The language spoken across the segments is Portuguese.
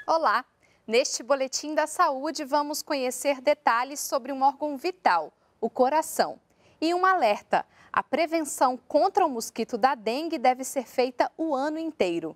Olá! Neste Boletim da Saúde, vamos conhecer detalhes sobre um órgão vital, o coração. E um alerta: a prevenção contra o mosquito da dengue deve ser feita o ano inteiro.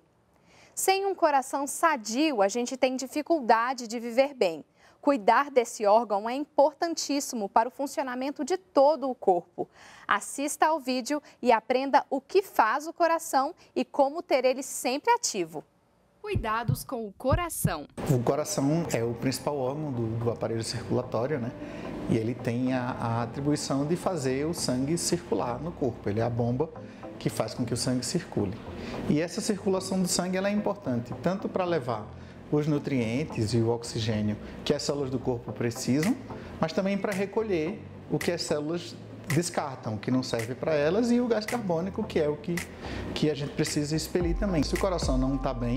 Sem um coração sadio, a gente tem dificuldade de viver bem. Cuidar desse órgão é importantíssimo para o funcionamento de todo o corpo. Assista ao vídeo e aprenda o que faz o coração e como ter ele sempre ativo. Cuidados com o coração. O coração é o principal órgão do aparelho circulatório, né? E ele tem a atribuição de fazer o sangue circular no corpo. Ele é a bomba que faz com que o sangue circule. E essa circulação do sangue ela é importante, tanto para levar os nutrientes e o oxigênio que as células do corpo precisam, mas também para recolher o que as células descartam, que não serve para elas, e o gás carbônico, que é o que a gente precisa expelir também. Se o coração não está bem,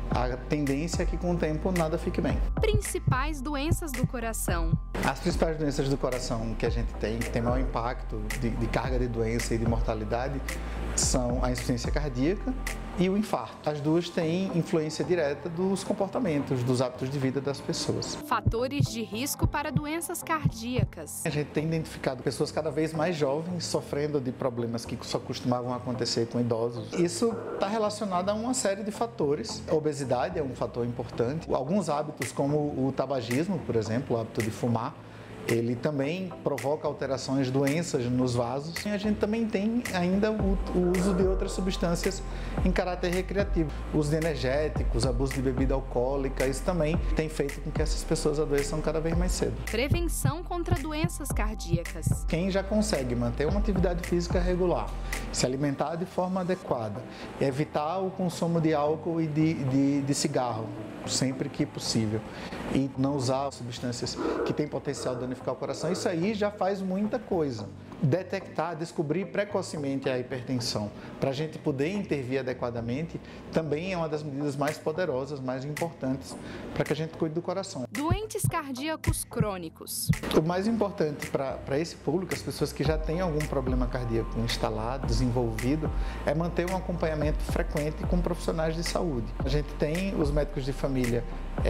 a tendência é que com o tempo nada fique bem. Principais doenças do coração. As principais doenças do coração que a gente tem, que tem maior impacto de carga de doença e de mortalidade, são a insuficiência cardíaca e o infarto. As duas têm influência direta dos comportamentos, dos hábitos de vida das pessoas. Fator de risco para doenças cardíacas. A gente tem identificado pessoas cada vez mais jovens sofrendo de problemas que só costumavam acontecer com idosos. Isso está relacionado a uma série de fatores. A obesidade é um fator importante. Alguns hábitos, como o tabagismo, por exemplo, o hábito de fumar, ele também provoca alterações, doenças nos vasos. E a gente também tem ainda o uso de outras substâncias em caráter recreativo. O uso de energéticos, abuso de bebida alcoólica, isso também tem feito com que essas pessoas adoeçam cada vez mais cedo. Prevenção contra doenças cardíacas. Quem já consegue manter uma atividade física regular, se alimentar de forma adequada, evitar o consumo de álcool e de cigarro, sempre que possível, e não usar substâncias que têm potencial de danificar o coração, isso aí já faz muita coisa. Detectar, descobrir precocemente a hipertensão, para a gente poder intervir adequadamente, também é uma das medidas mais poderosas, mais importantes, para que a gente cuide do coração. Doentes cardíacos crônicos. O mais importante para esse público, as pessoas que já têm algum problema cardíaco instalado, desenvolvido, é manter um acompanhamento frequente com profissionais de saúde. A gente tem os médicos de família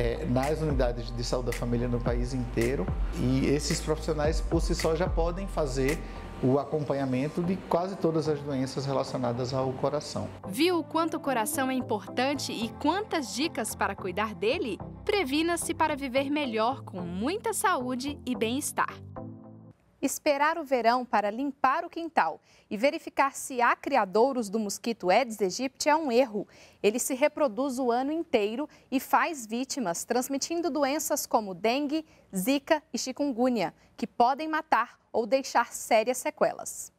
nas unidades de saúde da família no país inteiro, e esses profissionais por si só já podem fazer o acompanhamento de quase todas as doenças relacionadas ao coração. Viu o quanto o coração é importante e quantas dicas para cuidar dele? Previna-se para viver melhor com muita saúde e bem-estar. Esperar o verão para limpar o quintal e verificar se há criadouros do mosquito Aedes aegypti é um erro. Ele se reproduz o ano inteiro e faz vítimas, transmitindo doenças como dengue, zika e chikungunya, que podem matar ou deixar sérias sequelas.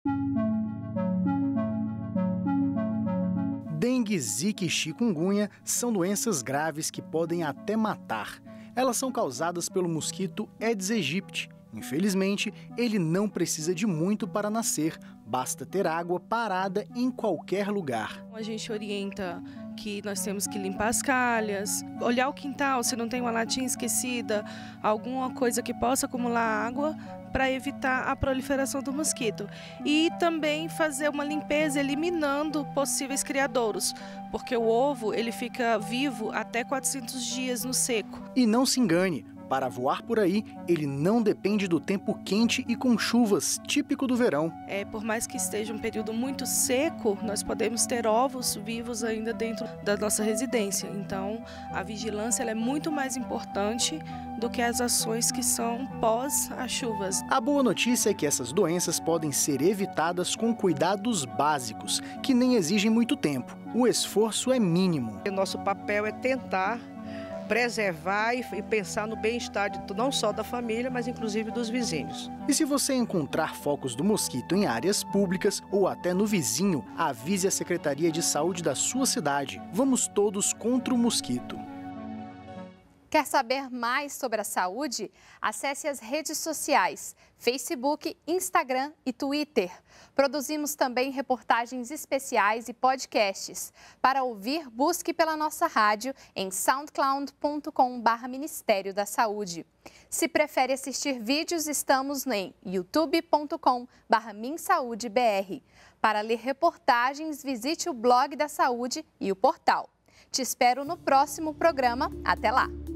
Dengue, zika e chikungunya são doenças graves que podem até matar. Elas são causadas pelo mosquito Aedes aegypti. Infelizmente, ele não precisa de muito para nascer, basta ter água parada em qualquer lugar. A gente orienta que nós temos que limpar as calhas, olhar o quintal se não tem uma latinha esquecida, alguma coisa que possa acumular água para evitar a proliferação do mosquito. E também fazer uma limpeza eliminando possíveis criadouros, porque o ovo ele fica vivo até 400 dias no seco. E não se engane, para voar por aí, ele não depende do tempo quente e com chuvas, típico do verão. Por mais que esteja um período muito seco, nós podemos ter ovos vivos ainda dentro da nossa residência. Então, a vigilância ela é muito mais importante do que as ações que são pós as chuvas. A boa notícia é que essas doenças podem ser evitadas com cuidados básicos, que nem exigem muito tempo. O esforço é mínimo. O nosso papel é tentar preservar e pensar no bem-estar não só da família, mas inclusive dos vizinhos. E se você encontrar focos do mosquito em áreas públicas ou até no vizinho, avise a Secretaria de Saúde da sua cidade. Vamos todos contra o mosquito. Quer saber mais sobre a saúde? Acesse as redes sociais, Facebook, Instagram e Twitter. Produzimos também reportagens especiais e podcasts. Para ouvir, busque pela nossa rádio em soundcloud.com/Ministério da Saúde. Se prefere assistir vídeos, estamos em youtube.com/MinSaúdeBR. Para ler reportagens, visite o blog da saúde e o portal. Te espero no próximo programa. Até lá!